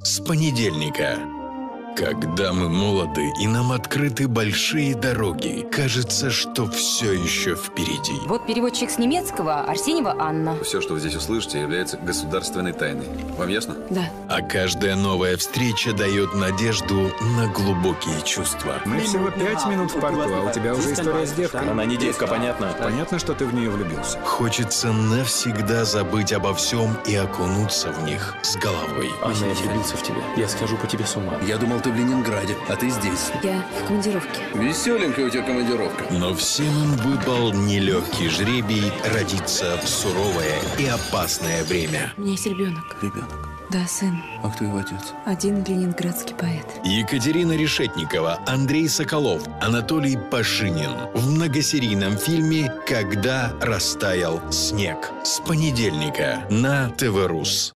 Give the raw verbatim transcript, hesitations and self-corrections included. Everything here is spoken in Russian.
с понедельника. Когда мы молоды и нам открыты большие дороги, кажется, что все еще впереди. Вот переводчик с немецкого Арсеньева Анна. Все, что вы здесь услышите, является государственной тайной. Вам ясно? Да. А каждая новая встреча дает надежду на глубокие чувства. Мы всего пять минут в порту, а у тебя уже история с девкой. Она не девка, понятно. Понятно, что ты в нее влюбился. Хочется навсегда забыть обо всем и окунуться в них с головой. Анна, я влюбился в тебя. Я схожу по тебе с ума. Я думал, ты в Ленинграде, а ты здесь. Я в командировке. Веселенькая у тебя командировка. Но всем им выпал нелегкий жребий родиться в суровое и опасное время. У меня есть ребенок. Ребенок. Да, сын. А кто его отец? Один ленинградский поэт. Екатерина Решетникова, Андрей Соколов, Анатолий Пашинин в многосерийном фильме «Когда растаял снег» с понедельника на ТВ Рус.